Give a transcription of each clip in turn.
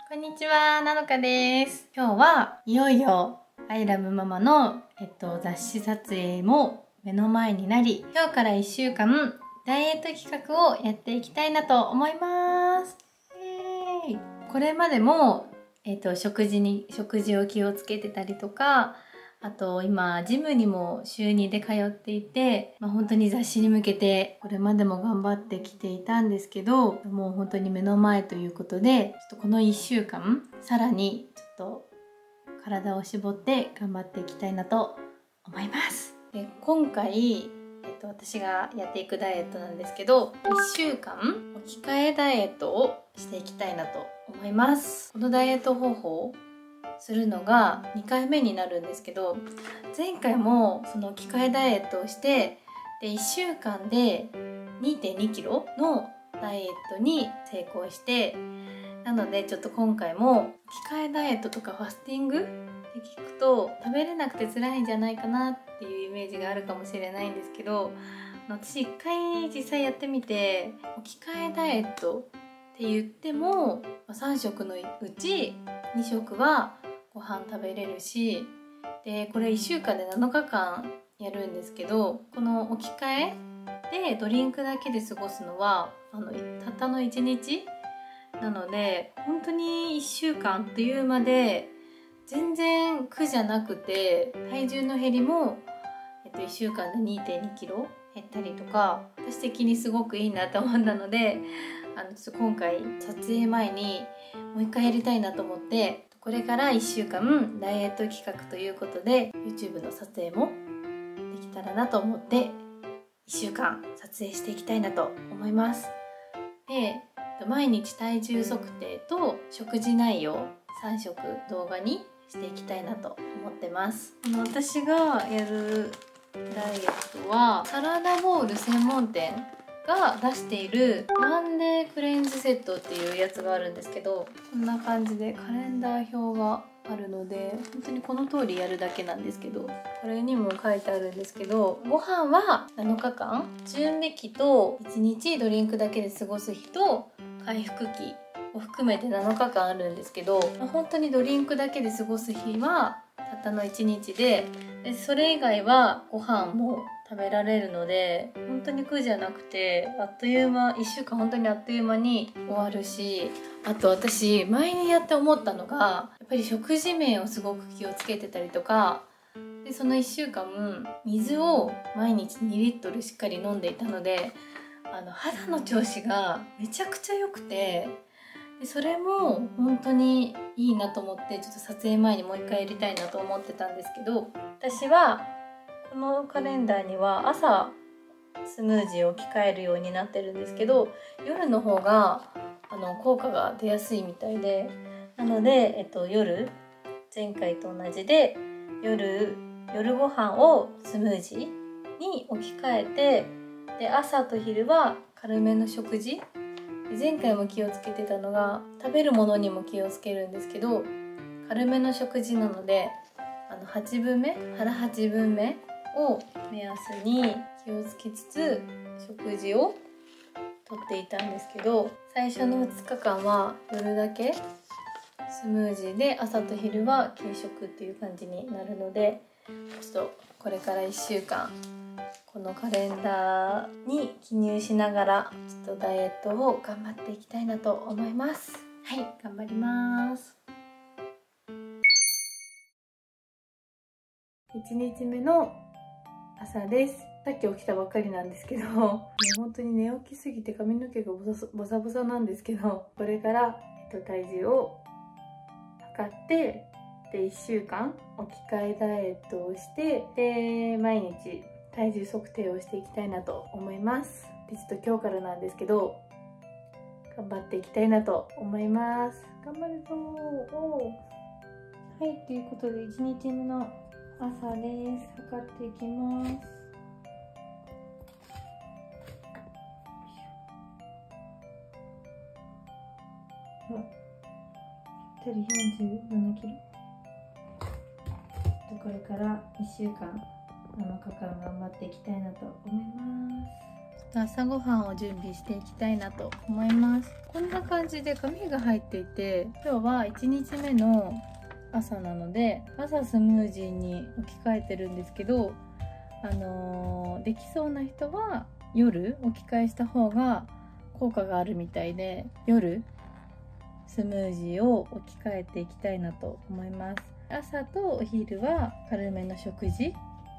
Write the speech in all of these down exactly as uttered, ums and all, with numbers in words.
こんにちは、なのかです。今日はいよいよアイラブママの、えっと、雑誌撮影も目の前になり、今日からいっしゅうかんダイエット企画をやっていきたいなと思います。イエーイ。これまでも、えっと、食事に食事を気をつけてたりとか、あと今ジムにも週にで通っていて、まあ、本当に雑誌に向けてこれまでも頑張ってきていたんですけど、もう本当に目の前ということで、ちょっとこのいっしゅうかんさらにちょっと体を絞って頑張っていきたいなと思います。で今回、えっと、私がやっていくダイエットなんですけど、いっしゅうかん置き換えダイエットをしていきたいなと思います。このダイエット方法するのがにかいめになるんですけど、前回もその置き換えダイエットをしてでいっしゅうかんで にてんにキロのダイエットに成功して、なのでちょっと今回も置き換えダイエットとかファスティングって聞くと食べれなくて辛いんじゃないかなっていうイメージがあるかもしれないんですけど、私一回実際やってみて、置き換えダイエットって言ってもさんしょくのうちにしょくはご飯食べれるし、でこれいっしゅうかんでなのかかんやるんですけど、この置き換えでドリンクだけで過ごすのはあのたったのいちにちなので、本当にいっしゅうかんあっという間で全然苦じゃなくて、体重の減りも、えっと、いっしゅうかんで にてんにキロ減ったりとか、私的にすごくいいなと思ったので、あのちょっと今回撮影前にもう一回やりたいなと思って、これからいっしゅうかんダイエット企画ということで YouTube の撮影もできたらなと思っていっしゅうかん撮影していきたいなと思います。で毎日体重測定と食事内容さんしょく動画にしていきたいなと思ってます。あの私がやるダイエットはサラダボウル専門店が出しているワンデークレンズセットっていうやつがあるんですけど、こんな感じでカレンダー表があるので、本当にこの通りやるだけなんですけど、これにも書いてあるんですけど、ご飯はなのかかん、準備期といちにちドリンクだけで過ごす日と回復期を含めてなのかかんあるんですけど、本当にドリンクだけで過ごす日はたったのいちにちで、でそれ以外はご飯も食べられるので、本当に苦じゃなくてあっという間、いっしゅうかん本当にあっという間に終わるし、あと私前にやって思ったのが、やっぱり食事面をすごく気をつけてたりとかで、そのいっしゅうかん水を毎日にリットルしっかり飲んでいたので、あの肌の調子がめちゃくちゃ良くて、でそれも本当にいいなと思って、ちょっと撮影前にもう一回やりたいなと思ってたんですけど、私はこのカレンダーには朝スムージーを置き換えるようになってるんですけど、夜の方があの効果が出やすいみたいで、なので、えっと、夜前回と同じで夜夜ご飯をスムージーに置き換えて、で朝と昼は軽めの食事。前回も気をつけてたのが食べるものにも気をつけるんですけど、軽めの食事なのであのはちぶんめ腹はちぶんめを目安に気をつけつつ食事をとっていたんですけど、最初のふつかかんは夜だけスムージーで朝と昼は軽食っていう感じになるので、ちょっとこれからいっしゅうかんこのカレンダーに記入しながらちょっとダイエットを頑張っていきたいなと思います。はい、頑張ります。いちにちめの朝です。さっき起きたばっかりなんですけど、もう本当に寝起きすぎて髪の毛がボサボサボサなんですけど、これから、えっと、体重を測ってでいっしゅうかん置き換えダイエットをして、で毎日体重測定をしていきたいなと思います。でちょっと今日からなんですけど、頑張っていきたいなと思います。頑張るぞー。はい、ということでいちにちめの朝です。測っていきます。ぴったりよんじゅうななキロ。これからいっしゅうかんなのかかん頑張っていきたいなと思います。 と朝ごはんを準備していきたいなと思います。こんな感じで紙が入っていて、今日はいちにちめの朝なので朝スムージーに置き換えてるんですけど、あのー、できそうな人は夜置き換えした方が効果があるみたいで、夜スムージーを置き換えていきたいなと思います。朝とお昼は軽めの食事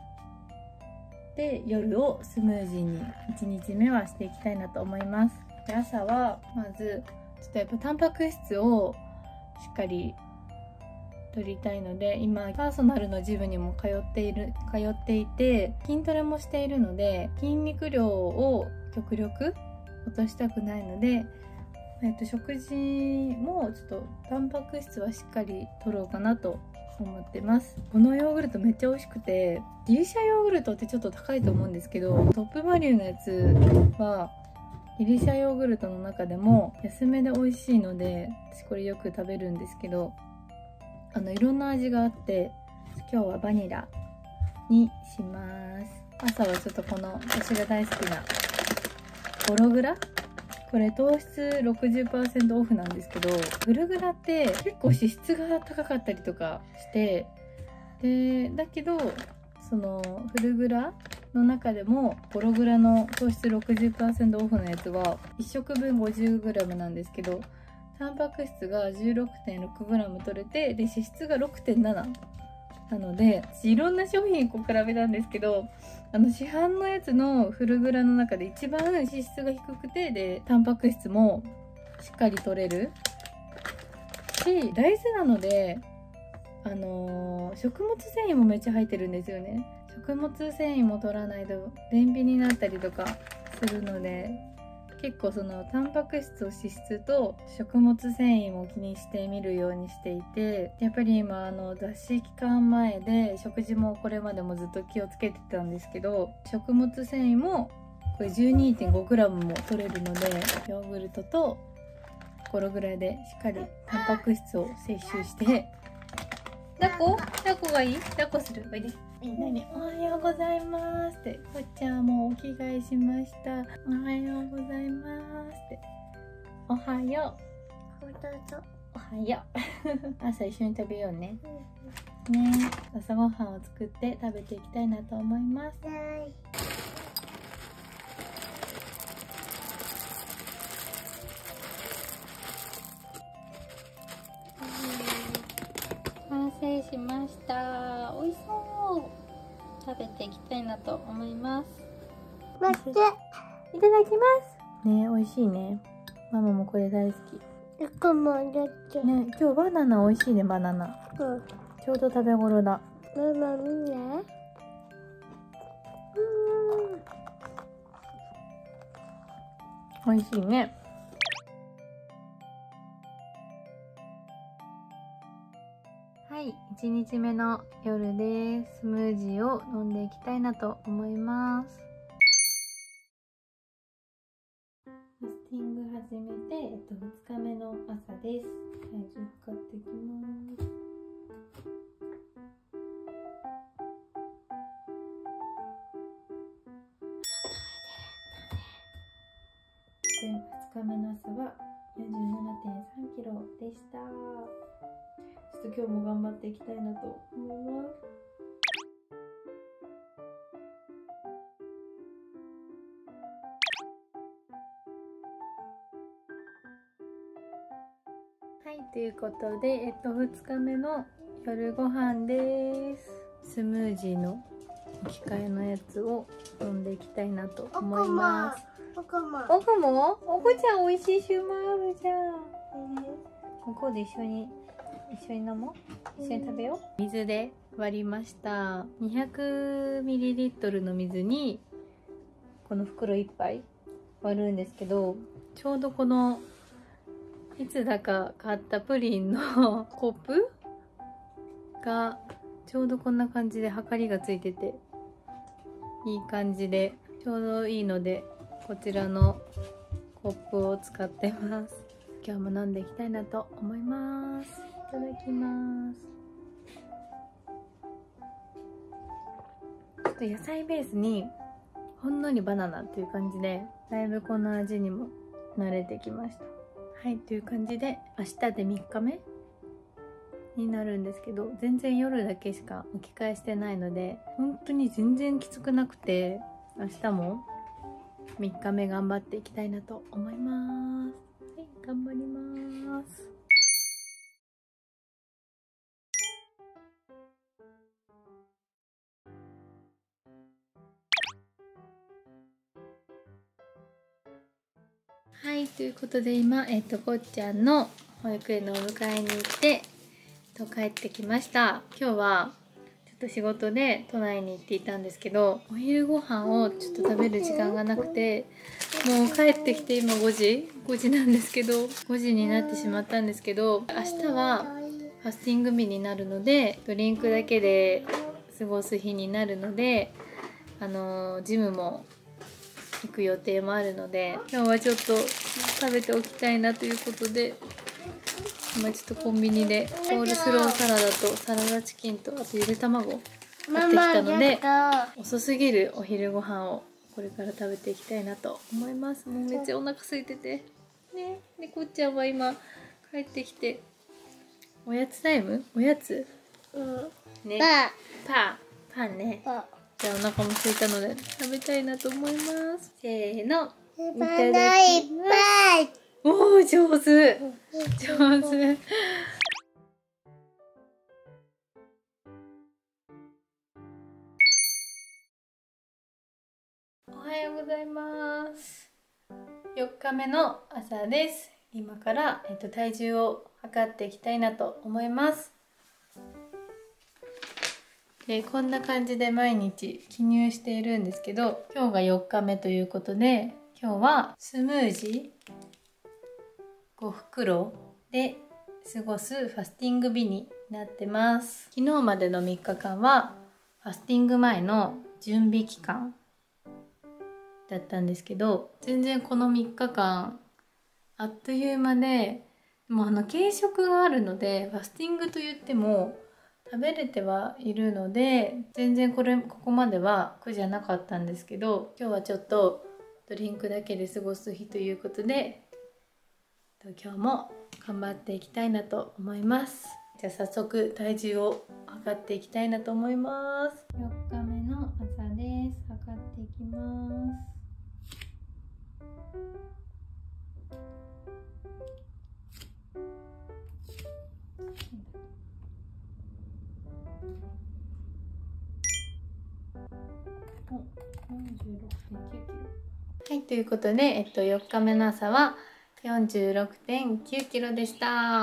で、夜をスムージーにいちにちめはしていきたいなと思います。で、朝はまずちょっとやっぱタンパク質をしっかり取りたいので、今パーソナルのジムにも通っている通っていて筋トレもしているので、筋肉量を極力落としたくないので、えっと、食事もちょっとタンパク質はしっかり取ろうかなと思ってます。このヨーグルトめっちゃ美味しくて、ギリシャヨーグルトってちょっと高いと思うんですけど、トップバリューのやつはギリシャヨーグルトの中でも安めで美味しいので、私これよく食べるんですけど、あのいろんな味があって、今日はバニラにします。朝はちょっとこの私が大好きなゴログラ、これ糖質 ろくじゅっパーセント オフなんですけど、グルグラって結構脂質が高かったりとかして、でだけどそのフルグラの中でもゴログラの糖質 ろくじゅっパーセント オフのやつはいっしょくぶん ごじゅうグラム なんですけど、タンパク質が じゅうろくてんろくグラム 取れて、で脂質が ろくてんなな なので、いろんな商品こう比べたんですけど、あの市販のやつのフルグラの中で一番脂質が低くて、でタンパク質もしっかり取れるし、大豆なのであのー、食物繊維もめっちゃ入ってるんですよね。食物繊維も取らないと便秘になったりとかするので、結構そのタンパク質と脂質と食物繊維も気にしてみるようにしていて、やっぱり今あの雑誌期間前で食事もこれまでもずっと気をつけてたんですけど、食物繊維もこれ じゅうにてんごグラム も取れるので、ヨーグルトとゴログラでしっかりタンパク質を摂取して、抱っこ抱っこがいい？抱っこする。おいで。みんなにおはようございますって。こっちゃんもうお着替えしました。おはようございますって。おはよう。おはよう。朝一緒に食べようね。ね、朝ごはんを作って食べていきたいなと思います。完成しました。美味しそう。食べていきたいなと思います。待って、いただきますね。美味しいね。ママもこれ大好き。ね、今日バナナ美味しいね。バナナ、うん、ちょうど食べ頃だ。ママ見ね。うん、美味しいね。はい、いちにちめの夜です。スムージーを飲んでいきたいなと思います。ファスティング始めて、えっと、ふつかめの朝です。体重測っていきます。で、ふつかめの朝は よんじゅうななてんさんキロでした。ちょっと今日も頑張っていきたいなと思います。はい、ということで、えっと、ふつかめの夜ご飯です。スムージーの置き換えのやつを飲んでいきたいなと思います。おこもおこもおこちゃん美味しいシューマイあるじゃん。おこで一緒に一緒に飲もう。一緒に食べよう。水で割りました。にひゃくミリリットル の水にこの袋いっぱい割るんですけど、ちょうどこのいつだか買ったプリンのコップがちょうどこんな感じではかりがついてていい感じでちょうどいいので、こちらのコップを使ってます。今日も飲んでいきたいなと思います。いただきます。ちょっと野菜ベースにほんのりバナナっていう感じで、だいぶこの味にも慣れてきました。はい、という感じで明日でみっかめになるんですけど、全然夜だけしか置き換えしてないので、本当に全然きつくなくて、明日もみっかめ頑張っていきたいなと思います。はい、頑張ります。はい、ということで今、えっと、こっちゃんの保育園のお迎えに行って、と帰ってきました。今日はちょっと仕事で都内に行っていたんですけど、お昼ご飯をちょっと食べる時間がなくて、もう帰ってきて今ごじごじなんですけど、ごじになってしまったんですけど、明日はファスティング日になるので、ドリンクだけで過ごす日になるので、あのジムも行く予定もあるので、今日はちょっと食べておきたいなということで、今ちょっとコンビニでコールスローサラダとサラダチキンとあとゆで卵買ってきたので、遅すぎるお昼ご飯をこれから食べていきたいなと思います。もうめっちゃお腹空いててね。でこっちゃんは今帰ってきておやつタイム、おやつ、 うん、 ね、パンパンね。じゃあお腹も空いたので食べたいなと思います。せーの、いただきます。おー、上手上手。おはようございます。よっかめの朝です。今から、えっと、体重を測っていきたいなと思います。でこんな感じで毎日記入しているんですけど、今日がよっかめということで、今日はスムージーごふくろで過ごすファスティング日になってます。昨日までのみっかかんはファスティング前の準備期間だったんですけど、全然このみっかかんあっという間で、もうあの軽食があるのでファスティングと言っても食べれてはいるので、全然これここまでは苦じゃなかったんですけど、今日はちょっとドリンクだけで過ごす日ということで、今日も頑張っていきたいなと思います。じゃあ早速体重を測っていきたいなと思います。よっかめの朝です。測っていきます。よんじゅうろくてんきゅうキロ。はい、ということで、えっと、よっかめの朝は よんじゅうろくてんきゅうキロでした。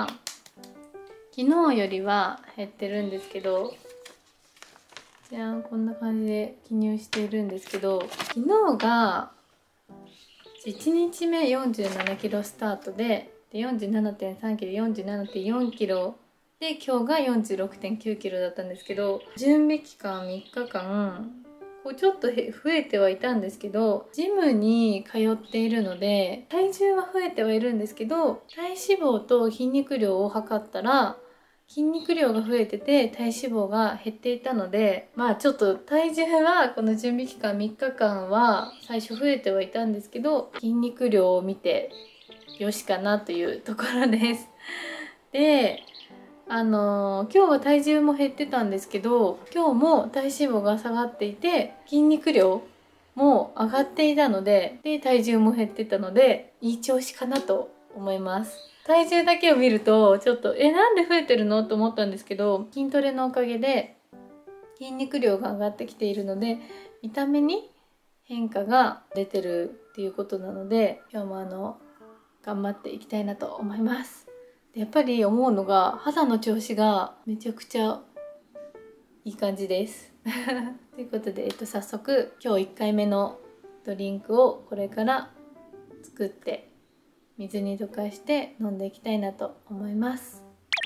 昨日よりは減ってるんですけど、じゃあこんな感じで記入しているんですけど、昨日がいちにちめよんじゅうななキロスタートで、で よんじゅうななてんさんキロ、よんじゅうななてんよんキロで、今日が よんじゅうろくてんきゅうキロだったんですけど、準備期間みっかかんこうちょっと増えてはいたんですけど、ジムに通っているので体重は増えてはいるんですけど、体脂肪と筋肉量を測ったら筋肉量が増えてて体脂肪が減っていたので、まあちょっと体重はこの準備期間みっかかんは最初増えてはいたんですけど、筋肉量を見てよしかなというところです。であのー、今日は体重も減ってたんですけど、今日も体脂肪が下がっていて筋肉量も上がっていたので、で体重も減ってたのでいい調子かなと思います。体重だけを見るとちょっとえなんで増えてるのと思ったんですけど、筋トレのおかげで筋肉量が上がってきているので見た目に変化が出てるっていうことなので、今日もあの頑張っていきたいなと思います。やっぱり思うのが肌の調子がめちゃくちゃいい感じですということで、えっと、早速今日いっかいめのドリンクをこれから作って水に溶かして飲んでいきたいなと思います。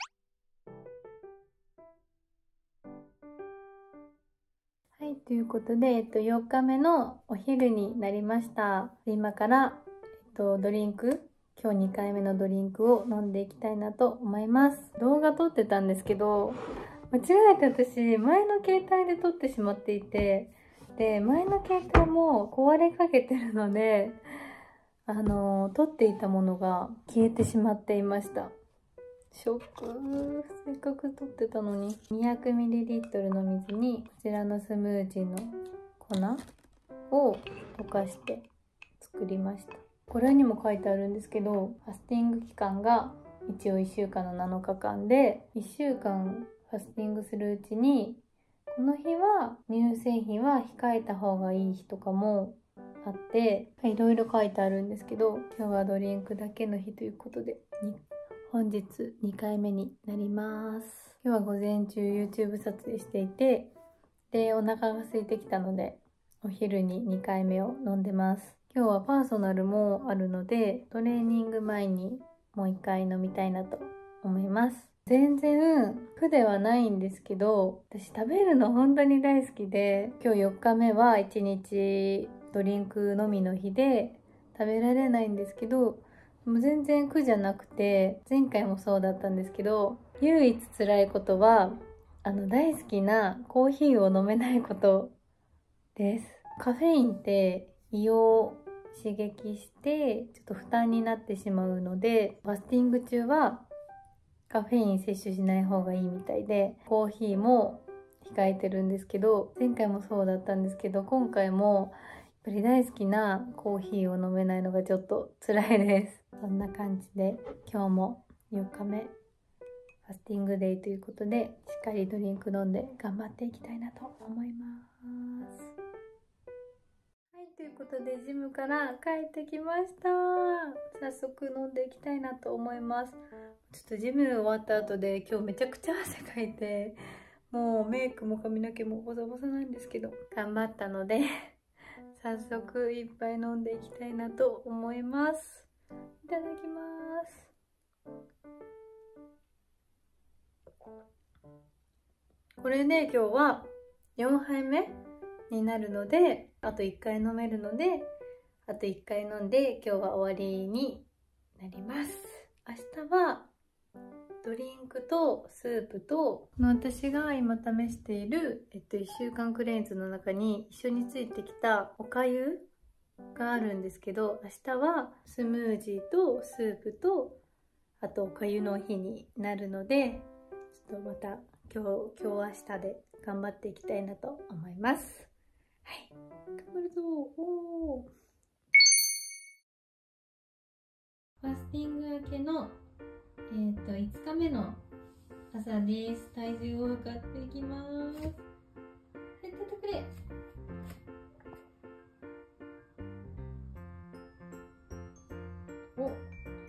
はい、ということで、えっと、よっかめのお昼になりました。今から、えっと、ドリンク今日にかいめのドリンクを飲んでいきたいなと思います。動画撮ってたんですけど、間違えて私前の携帯で撮ってしまっていて、 で前の携帯も壊れかけてるので、あのー、撮っていたものが消えてしまっていました。ショック。せっかく撮ってたのに。 にひゃくミリリットル の水にこちらのスムージーの粉を溶かして作りました。これにも書いてあるんですけど、ファスティング期間が一応いっしゅうかんのなのかかんで、いっしゅうかんファスティングするうちに、この日は乳製品は控えた方がいい日とかもあって、いろいろ書いてあるんですけど、今日はドリンクだけの日ということで、本日にかいめになります。今日は午前中 YouTube 撮影していて、で、お腹が空いてきたので、お昼ににかいめを飲んでます。今日はパーソナルもあるので、トレーニング前にもういっかい飲みたいなと思います。全然苦ではないんですけど、私食べるの本当に大好きで、今日よっかめはいちにちドリンクのみの日で食べられないんですけど、もう全然苦じゃなくて、前回もそうだったんですけど、唯一辛いことは、あの大好きなコーヒーを飲めないことです。カフェインって胃を刺激してちょっと負担になってしまうので、ファスティング中はカフェイン摂取しない方がいいみたいで、コーヒーも控えてるんですけど、前回もそうだったんですけど、今回もやっぱり大好きなコーヒーを飲めないのがちょっと辛いです。そんな感じで今日もよっかめファスティングデイということで、しっかりドリンク飲んで頑張っていきたいなと思います。はい、ということでジムから帰ってきました。早速飲んでいきたいなと思います。ちょっとジム終わった後で今日めちゃくちゃ汗かいて、もうメイクも髪の毛もボサボサなんですけど、頑張ったので早速いっぱい飲んでいきたいなと思います。いただきます。これで今日はよんはいめになるので、あといっかい飲めるので、あといっかい飲んで今日は終わりになります。明日はドリンクとスープと、私が今試している、えっと、いっしゅうかんクレンズの中に一緒についてきたおかゆがあるんですけど、明日はスムージーとスープと、あとおかゆの日になるので、ちょっとまた今日、今日明日で頑張っていきたいなと思います。はい、頑張るぞ。おー。ファスティング明けのえーといつかめの朝です。体重を測っていきます。やっててくれ。お、さ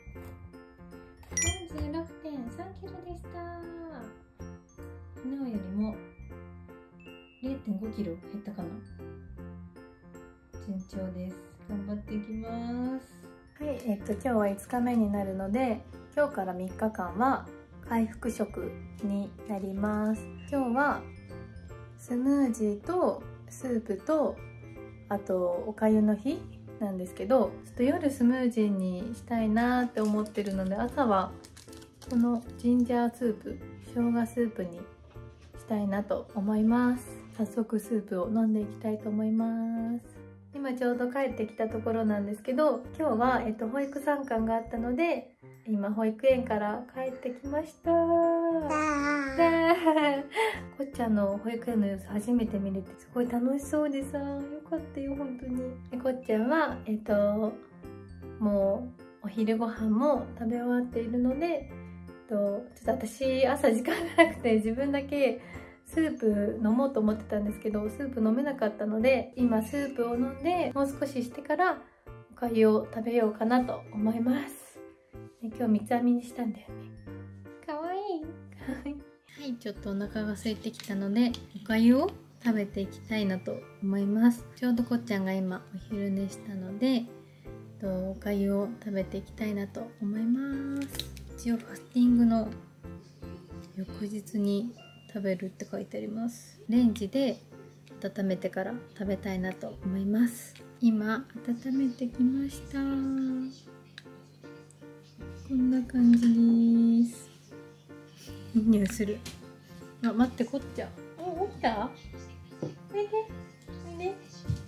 んじゅうろくてんさんキロでした。昨日よりも れいてんごキロ減ったかな。順調です。頑張っていきます。はい、えっと今日はいつかめになるので、今日からみっかかんは回復食になります。今日はスムージーとスープと、あとおかゆの日なんですけど、ちょっと夜スムージーにしたいなって思ってるので、朝はこのジンジャースープ、生姜スープにしたいなと思います。早速スープを飲んでいきたいと思います。今ちょうど帰ってきたところなんですけど、今日は、えっと、保育参観があったので、今保育園から帰ってきました。こっちゃんの保育園の様子初めて見れてすごい楽しそうでさ、よかったよ本当に。でこっちゃんはえっともうお昼ご飯も食べ終わっているので、えっと、ちょっと私朝時間がなくて自分だけスープ飲もうと思ってたんですけど、スープ飲めなかったので、今スープを飲んでもう少ししてからおかゆを食べようかなと思います。で今日三つ編みにしたんだよね。かわいい。はい、ちょっとお腹が空いてきたのでおかゆを食べていきたいなと思います。ちょうどこっちゃんが今お昼寝したので、おかゆを食べていきたいなと思います。一応ファスティングの翌日に食べるって書いてあります。レンジで温めてから食べたいなと思います。今温めてきました。こんな感じです。いい匂いする。あ、待って、こっちゃん。お、起きた？おいで。おいね。みっ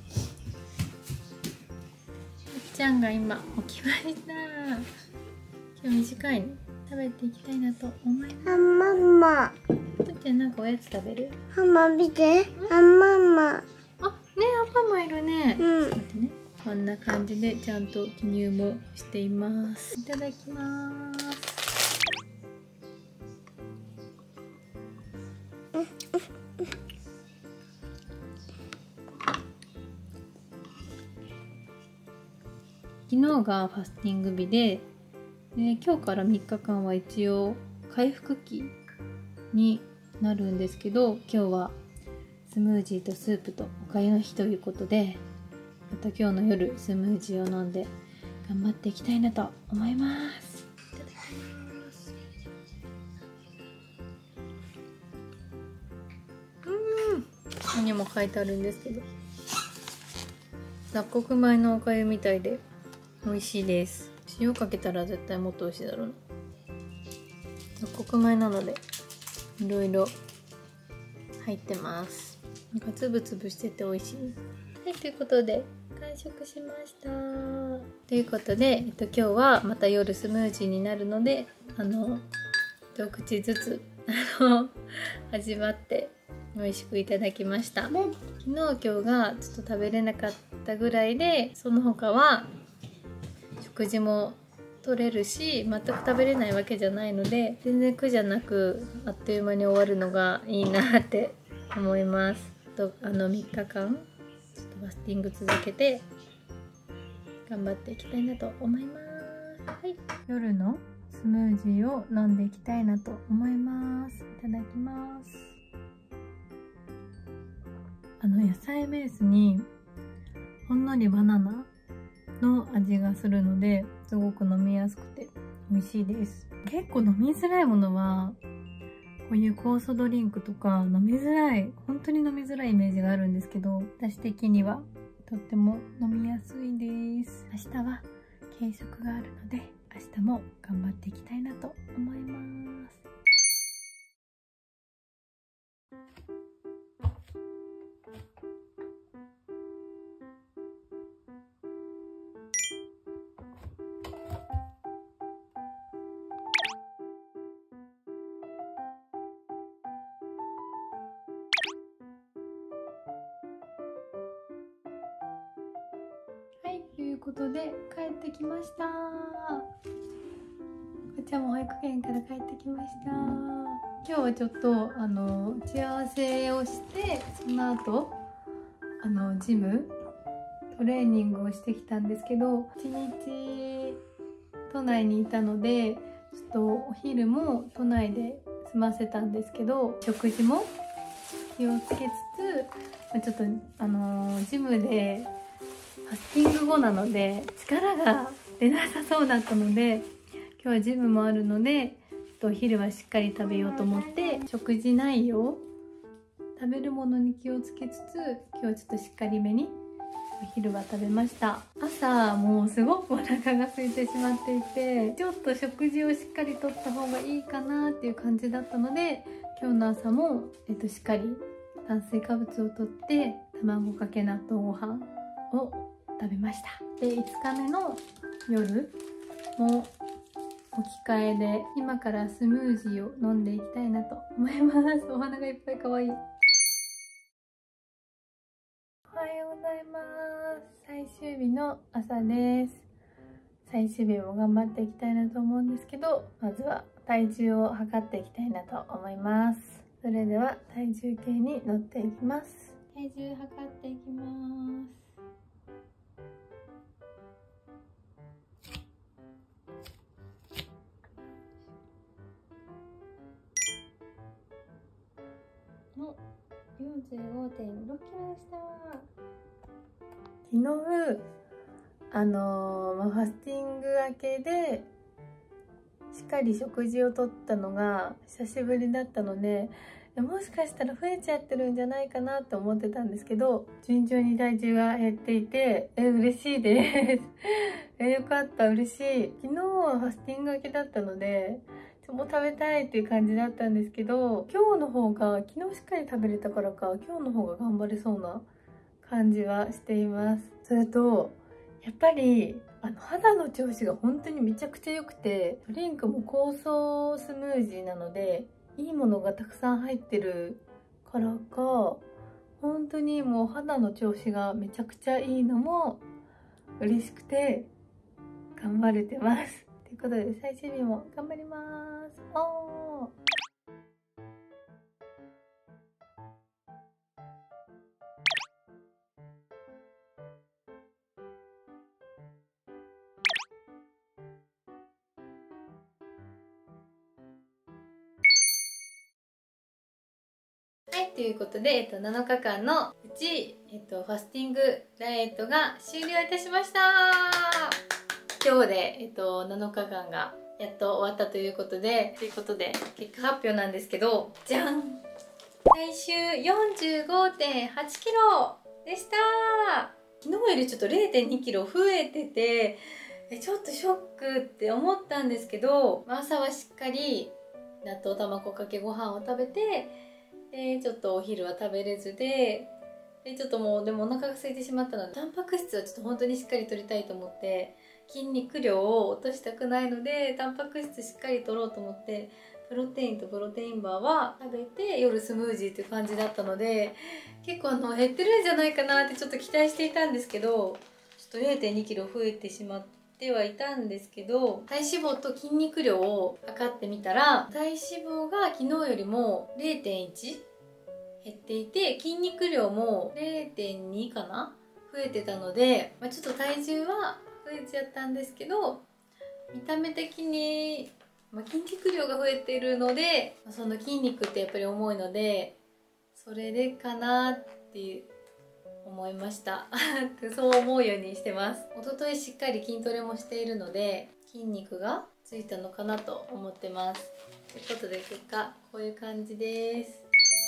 ちゃんが今起きました。今日短いの食べていきたいなと思います。 あ、ママ。 とってなんかおやつ食べる？ ママ見て。あ、ママ。 あ、ね、アパもいるね。 うん。 待ってね。こんな感じでちゃんと記入もしています。いただきます。昨日がファスティング日で、で今日からみっかかんは一応回復期になるんですけど、今日はスムージーとスープとおかゆの日ということで、また今日の夜スムージーを飲んで頑張っていきたいなと思います。いただきます。うん、ここにも書いてあるんですけど、雑穀米のおかゆみたいで美味しいです。塩かけたら絶対もっと美味しいだろうな。雑穀米なのでいろいろ入ってます。なんかつぶつぶしてて美味しい。はい、ということで完食しました。ということで、えっと、今日はまた夜スムージーになるので、あの一口ずつあの味わって美味しくいただきました。昨日今日がちょっと食べれなかったぐらいで、その他は食事も取れるし全く食べれないわけじゃないので、全然苦じゃなくあっという間に終わるのがいいなって思います。とあのみっかかんちょっとファスティング続けて頑張っていきたいなと思います。はい、夜のスムージーを飲んでいきたいなと思います。いただきます。あの野菜ベースにほんのりバナナの味がするので、すごく飲みやすくて美味しいです。結構飲みづらいものはこういう酵素ドリンクとか飲みづらい、本当に飲みづらいイメージがあるんですけど、私的にはとっても飲みやすいです。明日は軽食があるので、明日も頑張っていきたいなと思います。はい、ということで帰ってきました。こちらも保育園から帰ってきました。今日はちょっとあの打ち合わせをして、その後あのジムトレーニングをしてきたんですけど、一日都内にいたので、ちょっとお昼も都内で済ませたんですけど、食事も気をつけつつ、ちょっとあのジムでファスティング後なので力が出なさそうだったので、今日はジムもあるのでお昼はしっかり食べようと思って、食事内容、食べるものに気をつけつつ、今日はちょっとしっかりめにお昼は食べました。朝もうすごくお腹が空いてしまっていて、ちょっと食事をしっかりとった方がいいかなっていう感じだったので、今日の朝も、えっと、しっかり炭水化物をとって卵かけ納豆ご飯を食べました。でいつかめの夜も置き換えで今からスムージーを飲んでいきたいなと思います。お花がいっぱい可愛い。おはようございます。最終日の朝です。最終日も頑張っていきたいなと思うんですけど、まずは体重を測っていきたいなと思います。それでは体重計に乗っていきます。体重測っていきます。の よんじゅうごてんろっキロでした。昨日あのー、ファスティング明けでしっかり食事をとったのが久しぶりだったので、もしかしたら増えちゃってるんじゃないかなと思ってたんですけど、順調に体重が減っていて、え嬉しいですえよかった、嬉しい。昨日はファスティング明けだったのでもう食べたいっていう感じだったんですけど、今日の方が昨日しっかり食べれたからか、今日の方が頑張れそうな感じはしています。それとやっぱりあの肌の調子が本当にめちゃくちゃ良くて、ドリンクも酵素スムージーなのでいいものがたくさん入ってるからか、本当にもう肌の調子がめちゃくちゃいいのも嬉しくて頑張れてます。ということで最終日も頑張ります。おー。はい、ということで、えっと、なのかかんのうち、えっと、ファスティングダイエットが終了いたしました。今日で、えっと、なのかかんがやっと終わったということで、ということで、結果発表なんですけど、じゃん！体重 よんじゅうごてんはちキロでした。昨日よりちょっと れいてんにキロ増えてて、えちょっとショックって思ったんですけど、朝はしっかり納豆卵かけご飯を食べて、でちょっとお昼は食べれずで、でちょっともうでもお腹が空いてしまったので、タンパク質はちょっと本当にしっかりとりたいと思って、筋肉量を落としたくないのでタンパク質しっかりとろうと思って、プロテインとプロテインバーは食べて、夜スムージーっていう感じだったので、結構あの減ってるんじゃないかなってちょっと期待していたんですけど、ちょっと れいてんにキロ増えてしまってはいたんですけど、体脂肪と筋肉量を測ってみたら、体脂肪が昨日よりも れいてんいち 減っていて、筋肉量も れいてんに かな増えてたので、まあ、ちょっと体重は増えちゃったんですけど、見た目的に、まあ、筋肉量が増えてるので、その筋肉ってやっぱり重いので、それでかなって思いましたそう思うようにしてます。一昨日しっかり筋トレもしているので、筋肉がついたのかなと思ってます。ということで結果こういう感じです。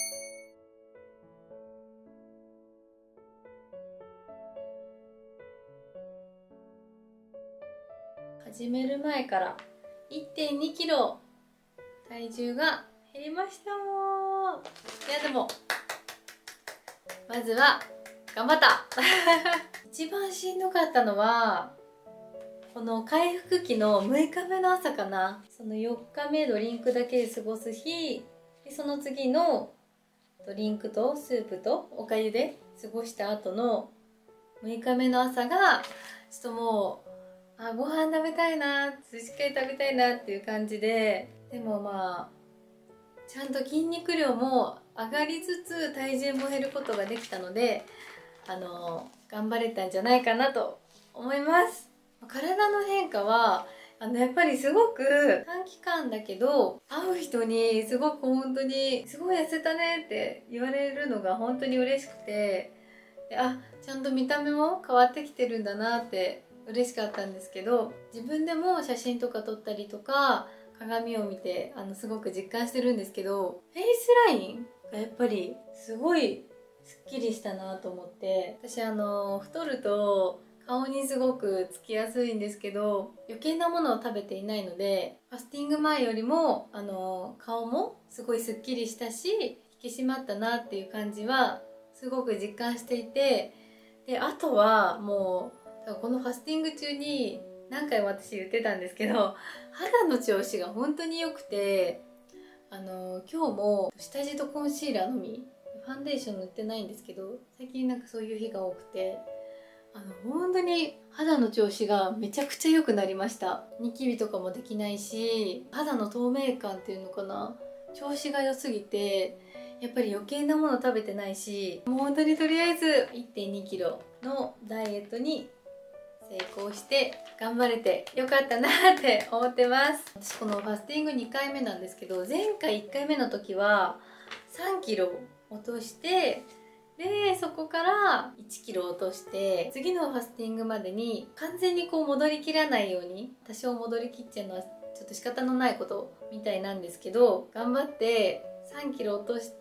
始める前から いってんにキロ体重が減りました。いやでもまずは頑張った一番しんどかったのはこの回復期のむいかめの朝かな。そのよっかめドリンクだけで過ごす日で、その次のドリンクとスープとおかゆで過ごした後のむいかめの朝がちょっともうあご飯食べたいな、しっかり食べたいなっていう感じで、でもまあちゃんと筋肉量も上がりつつ体重も減ることができたので、あの頑張れたんじゃないかなと思います。体の変化はあのやっぱりすごく短期間だけど、会う人にすごく本当にすごい痩せたねって言われるのが本当に嬉しくて、であちゃんと見た目も変わってきてるんだなって嬉しかったんですけど、自分でも写真とか撮ったりとか鏡を見てあのすごく実感してるんですけど、フェイスラインがやっぱりすごいすっきりしたなと思って、私あの太ると顔にすごくつきやすいんですけど、余計なものを食べていないので、ファスティング前よりもあの顔もすごいすっきりしたし引き締まったなっていう感じはすごく実感していて、であとはもうこのファスティング中に何回も私言ってたんですけど、肌の調子が本当に良くて、あの今日も下地とコンシーラーのみ、ファンデーション塗ってないんですけど、最近なんかそういう日が多くて、あの本当に肌の調子がめちゃくちゃ良くなりました。ニキビとかもできないし、肌の透明感っていうのかな、調子が良すぎて、やっぱり余計なもの食べてないし、もう本当にとりあえず いってんにキロのダイエットに成功して頑張れてよかったなって思ってます。私このファスティングにかいめなんですけど、前回いっかいめの時はさんキロ落として、でそこからいちキロ落として、次のファスティングまでに完全にこう戻りきらないように、多少戻りきっちゃうのはちょっと仕方のないことみたいなんですけど、頑張ってさんキロ落として、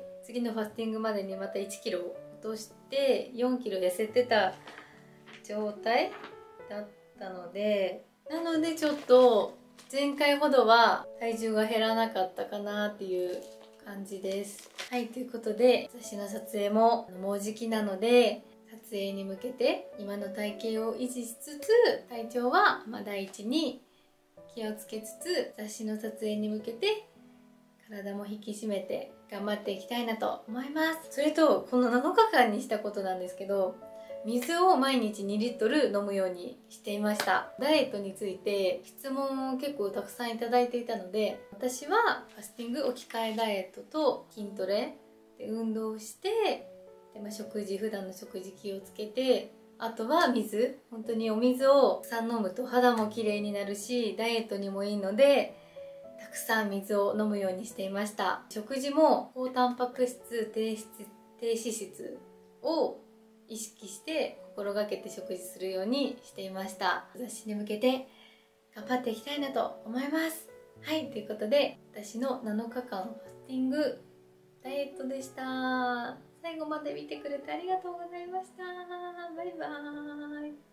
次のファスティングまでにまたいちキロ落としてよんキロ痩せてた状態だったので、なのでちょっと前回ほどは体重が減らなかったかなっていう感じです。はい、ということで雑誌の撮影ももうじきなので、撮影に向けて今の体型を維持しつつ、体調はまあ第一に気をつけつつ、雑誌の撮影に向けて体も引き締めて頑張っていきたいなと思います。それとこのなのかかんにしたことなんですけど、水を毎日にリットル飲むようにしていました。ダイエットについて質問を結構たくさんいただいていたので、私はファスティング置き換えダイエットと筋トレで運動してで、まあ、食事普段の食事気をつけて、あとは水、本当にお水をたくさん飲むと肌も綺麗になるしダイエットにもいいので、たくさん水を飲むようにしていました。食事も高タンパク質低質低脂質を意識して心がけて食事するようにしていました。雑誌に向けて頑張っていきたいなと思います。はい、ということで私のなのかかんファスティングダイエットでした。最後まで見てくれてありがとうございました。バイバーイ。